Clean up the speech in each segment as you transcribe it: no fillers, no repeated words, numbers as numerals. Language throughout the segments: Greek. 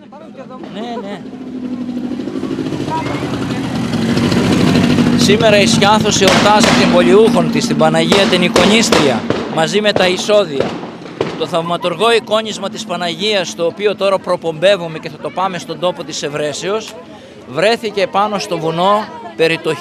Ναι, ναι. Σήμερα η Σκιάθος εορτάζει την πολιούχον της, την Παναγία την Εικονίστρια, μαζί με τα εισόδια. Το θαυματουργό εικόνισμα της Παναγίας, το οποίο τώρα προπομπεύουμε και θα το πάμε στον τόπο της Ευρέσεως, βρέθηκε πάνω στο βουνό περί το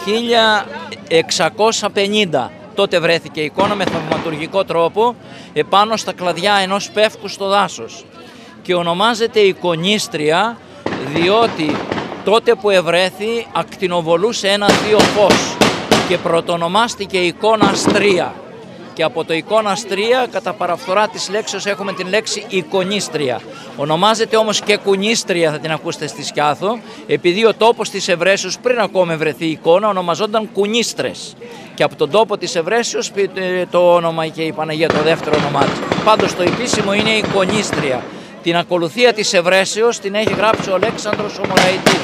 1650. Τότε βρέθηκε η εικόνα με θαυματουργικό τρόπο επάνω στα κλαδιά ενός πεύκου στο δάσος. Και ονομάζεται Εικονίστρια διότι τότε που ευρέθη ακτινοβολούσε ένα θείο φως και πρωτονομάστηκε εικόνα αστρία. Και από το εικόνα αστρία κατά παραφθορά της λέξης έχουμε την λέξη Εικονίστρια. Ονομάζεται όμως και Κουνίστρια, θα την ακούσετε στη Σκιάθο, επειδή ο τόπος της Ευρέσεως πριν ακόμα βρεθεί η εικόνα ονομαζόταν Κουνίστρες. Και από τον τόπο της Ευρέσεως το όνομα και η Παναγία το δεύτερο όνομά της. Πάντως το επίσημο είναι Εικονίστρια. Την ακολουθία της Ευρέσεως την έχει γράψει ο Αλέξανδρος ο Μωραητίδης.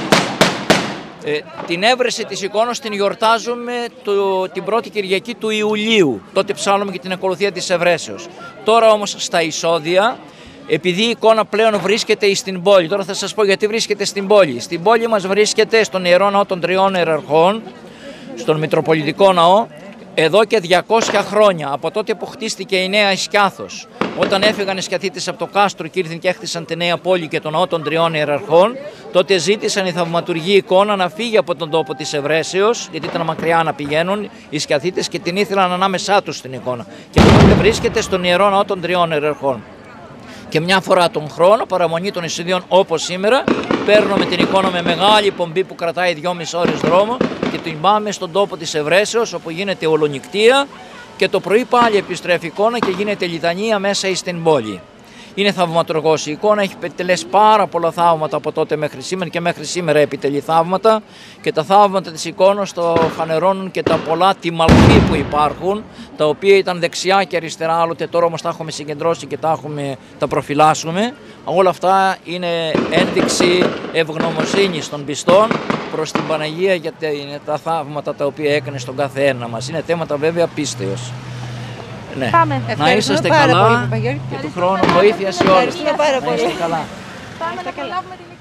Την έβρεση της εικόνας την γιορτάζουμε την πρώτη Κυριακή του Ιουλίου. Τότε ψάλλουμε και την ακολουθία της Ευρέσεως. Τώρα όμως στα εισόδια, επειδή η εικόνα πλέον βρίσκεται στην πόλη, τώρα θα σας πω γιατί βρίσκεται στην πόλη. Στην πόλη μας βρίσκεται στον Ιερό Ναό των Τριών Ιεραρχών, στον Μητροπολιτικό Ναό, εδώ και 200 χρόνια, από τότε που χτίστηκε η Νέα Σκιάθος. Όταν έφυγαν οι Σκιαθίτες από το κάστρο και ήρθαν και έχτισαν τη Νέα Πόλη και τον Ναό των Τριών Ιεραρχών, τότε ζήτησαν η θαυματουργή εικόνα να φύγει από τον τόπο της Ευρέσεως, γιατί ήταν μακριά να πηγαίνουν οι Σκιαθίτες και την ήθελαν ανάμεσά τους την εικόνα. Και τότε βρίσκεται στον Ιερό Ναό των Τριών Ιεραρχών. Και μια φορά τον χρόνο, παραμονή των εισοδίων όπως σήμερα, παίρνουμε την εικόνα με μεγάλη πομπή που κρατάει 2,5 ώρες δρόμο και την πάμε στον τόπο της Ευρέσεως όπου γίνεται ολονυκτία και το πρωί πάλι επιστρέφει η εικόνα και γίνεται λιτανία μέσα στην πόλη. Είναι θαυματουργός η εικόνα, έχει επιτελέσει πάρα πολλά θαύματα από τότε μέχρι σήμερα και μέχρι σήμερα επιτελεί θαύματα και τα θαύματα της εικόνας το φανερώνουν και τα πολλά τιμαλφή που υπάρχουν, τα οποία ήταν δεξιά και αριστερά, άλλοτε τώρα όμως τα έχουμε συγκεντρώσει και τα προφυλάσσουμε. Όλα αυτά είναι ένδειξη ευγνωμοσύνης των πιστών προς την Παναγία για τα θαύματα τα οποία έκανε στον κάθε ένα μας. Είναι θέματα βέβαια πίστεως. Ναι. Να είσαστε καλά και του χρόνου βοήθεια σε όλους. Ευχαριστούμε πάρα πολύ. Να είστε καλά. Πάμε να προλάβουμε την